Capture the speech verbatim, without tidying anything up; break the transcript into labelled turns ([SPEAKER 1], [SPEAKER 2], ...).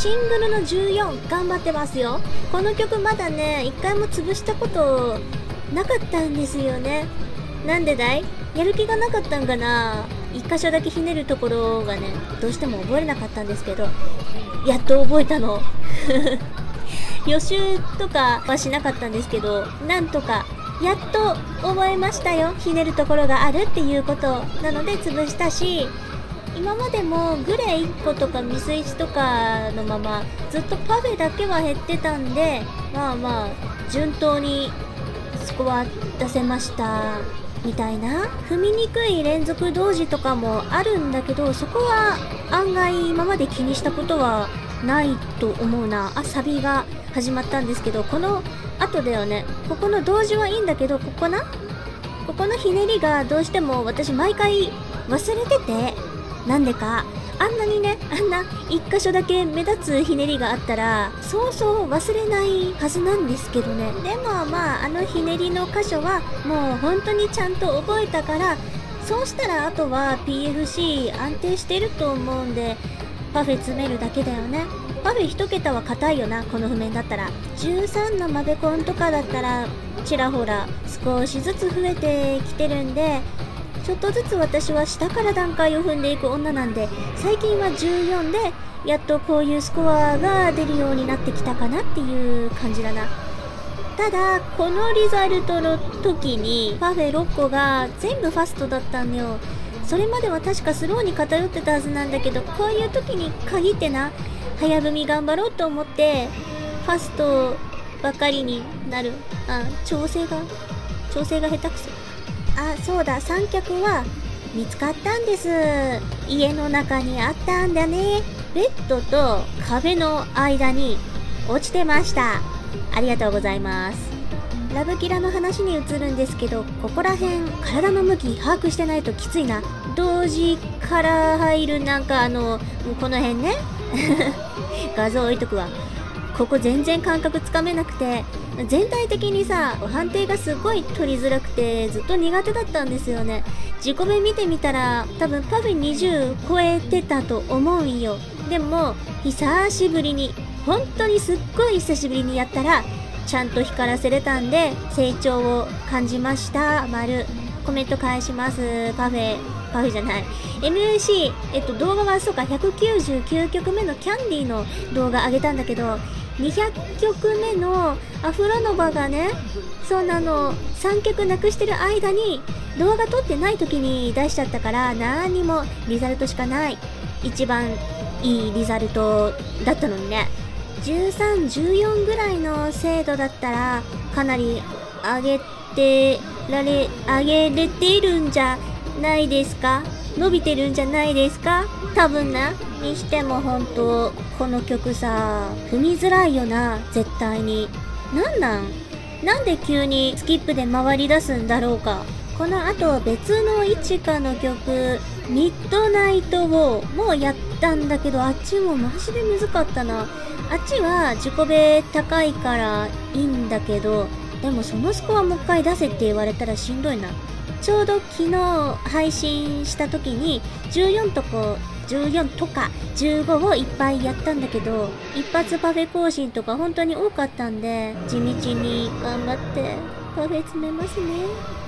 [SPEAKER 1] シングルのじゅうよん頑張ってますよ。この曲まだね、一回も潰したことなかったんですよね。なんでだい？やる気がなかったんかな。一箇所だけひねるところがね、どうしても覚えれなかったんですけど、やっと覚えたの。予習とかはしなかったんですけど、なんとかやっと覚えましたよ。ひねるところがあるっていうことなので潰したし、今までもグレいっことかミスいちとかのままずっとパフェだけは減ってたんで、まあまあ順当にスコア出せましたみたいな。踏みにくい連続同時とかもあるんだけど、そこは案外今まで気にしたことはないと思うな。あ、サビが始まったんですけど、この後だよね。ここの同時はいいんだけど、ここなここのひねりがどうしても私毎回忘れてて、なんでかあんなにね、あんな一箇所だけ目立つひねりがあったらそうそう忘れないはずなんですけどね。でもまああのひねりの箇所はもう本当にちゃんと覚えたから、そうしたらあとは ピーエフシー 安定してると思うんで、パフェ詰めるだけだよね。パフェ一桁は硬いよな、この譜面だったら。じゅうさんのマベコンとかだったらちらほら少しずつ増えてきてるんで、ちょっとずつ私は下から段階を踏んでいく女なんで、最近はじゅうよんでやっとこういうスコアが出るようになってきたかなっていう感じだな。ただこのリザルトの時にパフェろっこが全部ファストだったんだよ。それまでは確かスローに偏ってたはずなんだけど、こういう時に限ってな、早踏み頑張ろうと思ってファストばかりになる。あ、調整が調整が下手くそ。あ、そうだ、三脚は見つかったんです。家の中にあったんだね。ベッドと壁の間に落ちてました。ありがとうございます。ラブキラの話に移るんですけど、ここら辺体の向き把握してないときついな。同時から入るなんかあのこの辺ね。画像置いとくわ。ここ全然感覚つかめなくて、全体的にさ判定がすごい取りづらくてずっと苦手だったんですよね。自己弁見てみたら多分パフェにじゅう超えてたと思うんよ。でも久しぶりに、本当にすっごい久しぶりにやったらちゃんと光らせれたんで成長を感じました。丸コメント返します。パフェパフェじゃない エムユーシー、 えっと動画はそうかひゃくきゅうじゅうきゅうきょくめのキャンディーの動画上げたんだけど、にひゃっきょくめのアフロノバがね、そうなのさんきょくなくしてる間に動画撮ってない時に出しちゃったから、何にもリザルトしかない。一番いいリザルトだったのにね。じゅうさん、じゅうよんぐらいの精度だったらかなり上げてられ上げれてるんじゃないですか。伸びてるんじゃないですか多分な。にしても本当この曲さ踏みづらいよな、絶対に。なんなんなんで急にスキップで回り出すんだろうか。この後別のイチカの曲ミッドナイトウォーもやったんだけど、あっちもマジで難かったな。あっちは自己ベ高いからいいんだけど、でもそのスコアもう一回出せって言われたらしんどいな。ちょうど昨日配信した時にじゅうよんとこじゅうよんとかじゅうごをいっぱいやったんだけど、一発パフェ更新とか本当に多かったんで、地道に頑張ってパフェ詰めますね。